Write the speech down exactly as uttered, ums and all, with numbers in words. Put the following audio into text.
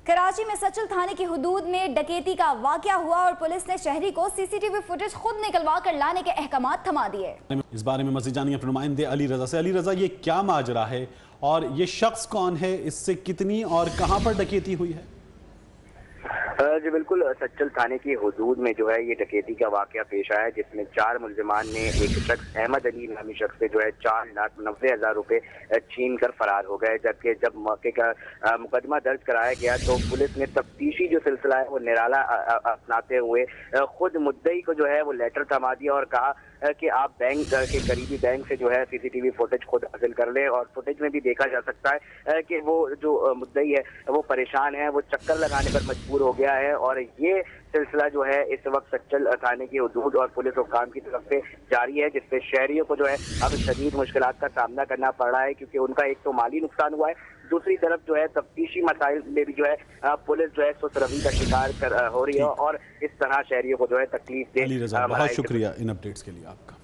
कराची में सचल थाने की हुदूद में डकैती का वाकया हुआ और पुलिस ने शहरी को सीसीटीवी फुटेज खुद निकलवा कर लाने के अहकामात थमा दिए। इस बारे में मज़ीद जानिए अपने नुमाइंदे अली रजा से। अली रजा, ये क्या माजरा है और ये शख्स कौन है, इससे कितनी और कहां पर डकैती हुई है? जी बिल्कुल, सचल थाने की हुदूद में जो है ये डकैती का वाकया पेश आया, जिसमें चार मुलजिमान ने एक शख्स अहमद अली नामी शख्स से जो है चार लाख नब्बे हजार रुपए छीन कर फरार हो गए। जबकि जब मौके का मुकदमा दर्ज कराया गया तो पुलिस ने तफ्तीशी जो सिलसिला है वो निराला अपनाते हुए खुद मुद्दई को जो है वो लेटर थमा दिया और कहा कि आप बैंक के करीबी बैंक से जो है सीसीटीवी फुटेज खुद हासिल कर लें। और फुटेज में भी देखा जा सकता है कि वो जो मुद्दई है वो परेशान है, वो चक्कर लगाने पर मजबूर हो गया है। और ये सिलसिला जो है इस वक्त सचल थाने की हुदूद और पुलिस हुक्काम की तरफ से जारी है, जिससे शहरियों को जो है अब शदीद मुश्किलात का सामना करना पड़ रहा है, क्योंकि उनका एक तो माली नुकसान हुआ है, दूसरी तरफ जो है तफ्तीशी मसाइल में भी जो है पुलिस जो है सुसरवी का शिकार कर हो रही है और इस तरह शहरियों को जो है तकलीफ दे। बहुत शुक्रिया इन अपडेट्स के लिए आपका।